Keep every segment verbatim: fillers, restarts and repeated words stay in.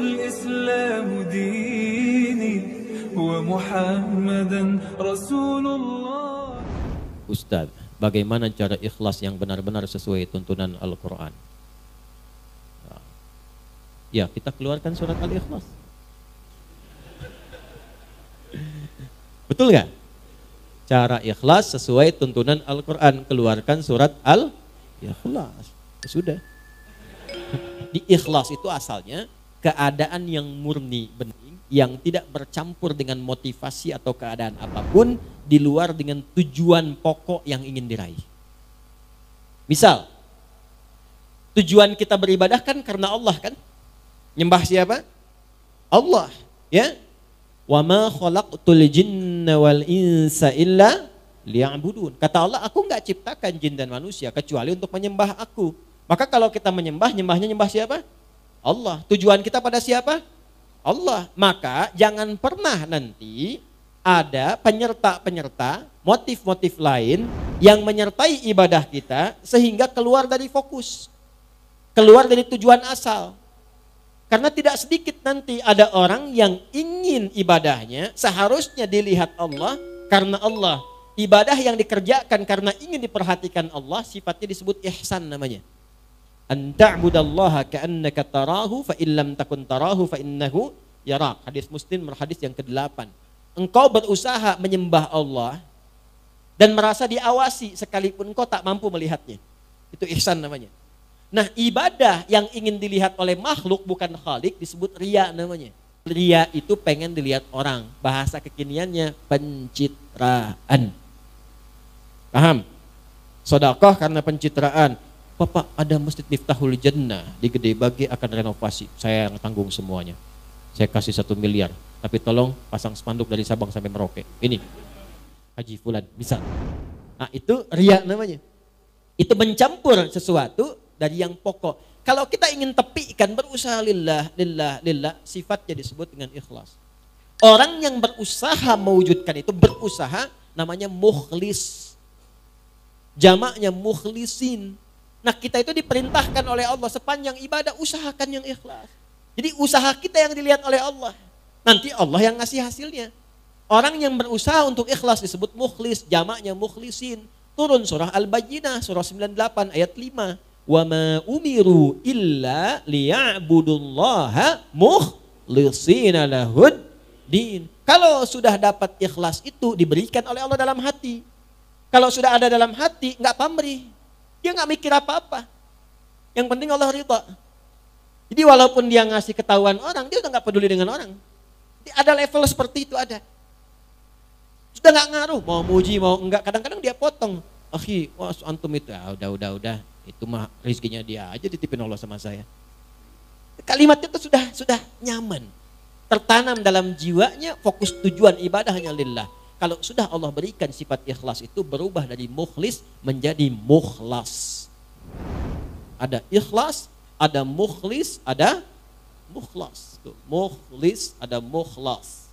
الإسلام ديني ومحمدا رسول الله. Ustaz, bagaimana cara ikhlas yang benar-benar sesuai tuntunan Al-Quran? Ya, kita keluarkan surat Al-Ikhlas. Betul nggak? Cara ikhlas sesuai tuntunan Al-Quran, keluarkan surat Al-Ikhlas. Ya sudah. Di ikhlas itu asalnya keadaan yang murni, bening, yang tidak bercampur dengan motivasi atau keadaan apapun di luar dengan tujuan pokok yang ingin diraih. Misal, tujuan kita beribadah kan karena Allah kan? Nyembah siapa? Allah, ya. Wa ma khalaqtul jinna wal insa illa liya'budun. Kata Allah, aku enggak ciptakan jin dan manusia kecuali untuk menyembah aku. Maka kalau kita menyembah, nyembahnya nyembah siapa? Allah. Tujuan kita pada siapa? Allah. Maka jangan pernah nanti ada penyerta-penyerta, motif-motif lain yang menyertai ibadah kita sehingga keluar dari fokus. Keluar dari tujuan asal. Karena tidak sedikit nanti ada orang yang ingin ibadahnya seharusnya dilihat Allah karena Allah. Ibadah yang dikerjakan karena ingin diperhatikan Allah sifatnya disebut ihsan namanya. An ta'budallaha ka'annaka tarahu fa illam takun tarahu fa innahu yarak. Hadis Muslim hadis yang kedelapan. Engkau berusaha menyembah Allah dan merasa diawasi sekalipun engkau tak mampu melihatnya. Itu ihsan namanya. Nah, ibadah yang ingin dilihat oleh makhluk bukan khalik disebut riya namanya. Riya itu pengen dilihat orang. Bahasa kekiniannya pencitraan. Paham? Sedekah karena pencitraan. Bapak, ada Masjid Miftahul Jannah di Gede Bage akan renovasi. Saya yang tanggung semuanya. Saya kasih satu miliar. Tapi tolong pasang spanduk dari Sabang sampai Merauke. Ini Haji Fulan, bisa. Nah, itu riya namanya. Itu mencampur sesuatu dari yang pokok. Kalau kita ingin tepikan berusaha lillah, lillah, lillah, sifatnya disebut dengan ikhlas. Orang yang berusaha mewujudkan itu berusaha namanya mukhlis. Jamaknya mukhlisin. Nah, kita itu diperintahkan oleh Allah sepanjang ibadah usahakan yang ikhlas. Jadi usaha kita yang dilihat oleh Allah. Nanti Allah yang ngasih hasilnya. Orang yang berusaha untuk ikhlas disebut mukhlis, jamaknya mukhlisin. Turun surah Al-Bayyinah, surah sembilan puluh delapan ayat lima. Wa ma umiru illa liya'budullaha mukhlishina lahud din. Kalau sudah dapat ikhlas itu diberikan oleh Allah dalam hati. Kalau sudah ada dalam hati enggak pamrih. Dia enggak mikir apa-apa. Yang penting Allah ridha. Jadi walaupun dia ngasih ketahuan orang, dia udah enggak peduli dengan orang. Jadi ada level seperti itu ada. Sudah enggak ngaruh mau muji mau enggak, kadang-kadang dia potong. Akhi, wah antum itu ya udah udah udah. Itu mah rezekinya dia aja ditipin Allah sama saya. Kalimatnya itu sudah sudah nyaman. Tertanam dalam jiwanya, fokus tujuan ibadah hanya lillah. Kalau sudah Allah berikan sifat ikhlas itu berubah dari mukhlis menjadi mukhlas. Ada ikhlas, ada mukhlis, ada mukhlas. Tuh, mukhlis, ada mukhlas.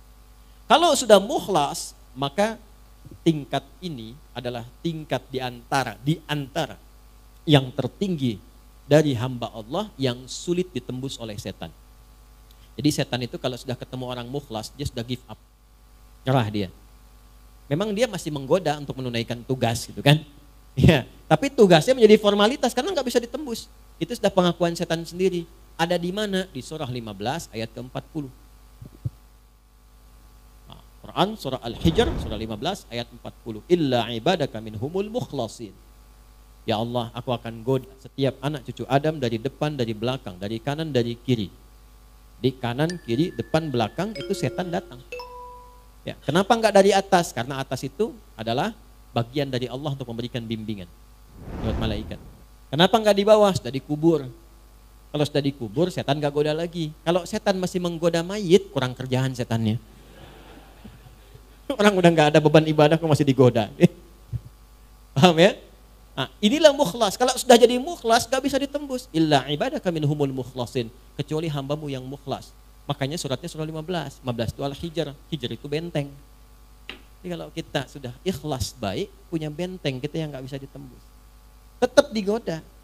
Kalau sudah mukhlas, maka tingkat ini adalah tingkat di antara di antara yang tertinggi dari hamba Allah yang sulit ditembus oleh setan. Jadi setan itu kalau sudah ketemu orang mukhlas, dia sudah give up. Nyerah dia. Memang dia masih menggoda untuk menunaikan tugas gitu kan. Ya, tapi tugasnya menjadi formalitas karena nggak bisa ditembus. Itu sudah pengakuan setan sendiri. Ada di mana? Di surah lima belas ayat ke empat puluh. Nah, Quran surah Al-Hijr surah lima belas ayat empat puluh. Illa ibadaka minhumul mukhlasin. Ya Allah, aku akan goda setiap anak cucu Adam dari depan, dari belakang, dari kanan, dari kiri. Di kanan, kiri, depan, belakang itu setan datang. Ya, kenapa enggak dari atas? Karena atas itu adalah bagian dari Allah untuk memberikan bimbingan lewat malaikat. Kenapa enggak di bawah? Sudah dikubur. Kalau sudah dikubur, setan enggak goda lagi. Kalau setan masih menggoda mayit, kurang kerjaan setannya. Orang udah enggak ada beban ibadah kok masih digoda. Paham ya? Nah, inilah mukhlas. Kalau sudah jadi mukhlas gak bisa ditembus. Illa ibadaka minhumul mukhlasin. Kecuali hambamu yang mukhlas. Makanya suratnya surah lima belas. lima belas itu Al-Hijr. Hijr itu benteng. Jadi kalau kita sudah ikhlas baik, punya benteng kita yang gak bisa ditembus. Tetap digoda.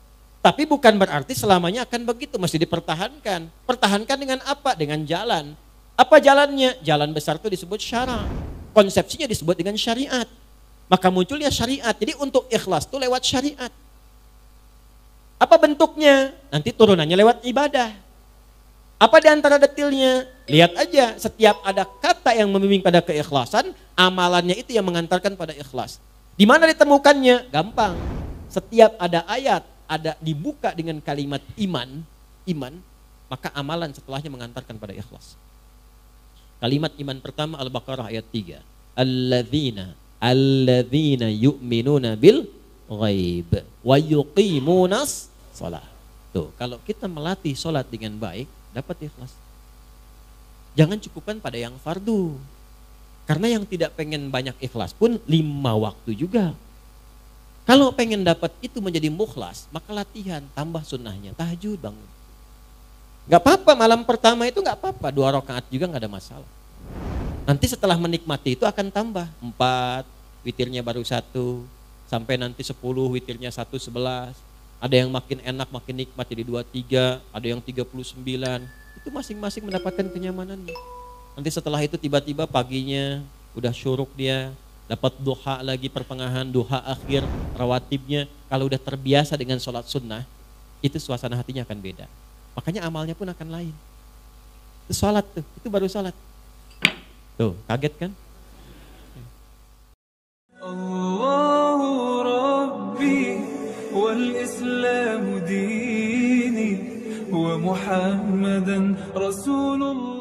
Tapi bukan berarti selamanya akan begitu, masih dipertahankan. Pertahankan dengan apa? Dengan jalan. Apa jalannya? Jalan besar itu disebut syara. Konsepsinya disebut dengan syariat. Maka munculnya syariat. Jadi untuk ikhlas itu lewat syariat. Apa bentuknya? Nanti turunannya lewat ibadah. Apa di antara detilnya? Lihat aja, setiap ada kata yang membimbing pada keikhlasan, amalannya itu yang mengantarkan pada ikhlas. Di mana ditemukannya? Gampang. Setiap ada ayat, ada dibuka dengan kalimat iman, iman, maka amalan setelahnya mengantarkan pada ikhlas. Kalimat iman pertama Al-Baqarah ayat tiga. Alladzina alladzina yu'minuna bil ghaib wa yuqimunas shalah. Tuh, kalau kita melatih salat dengan baik, dapat ikhlas. Jangan cukupkan pada yang fardu. Karena yang tidak pengen banyak ikhlas pun lima waktu juga. Kalau pengen dapat itu menjadi mukhlas, maka latihan, tambah sunnahnya, tahajud bangun. Gak apa-apa, malam pertama itu gak apa-apa, dua rakaat juga gak ada masalah. Nanti setelah menikmati itu akan tambah, empat, witirnya baru satu, sampai nanti sepuluh, witirnya satu, sebelas. Ada yang makin enak, makin nikmat jadi dua, tiga, ada yang tiga puluh sembilan. Itu masing-masing mendapatkan kenyamanannya. Nanti setelah itu tiba-tiba paginya udah syuruk dia, dapat duha lagi pertengahan, duha akhir, rawatibnya. Kalau udah terbiasa dengan sholat sunnah, itu suasana hatinya akan beda. Makanya amalnya pun akan lain. Itu sholat tuh, itu baru sholat. Tuh, kaget kan? Allahu Rabbi wal Islamu dini wa Muhammadan Rasulullah.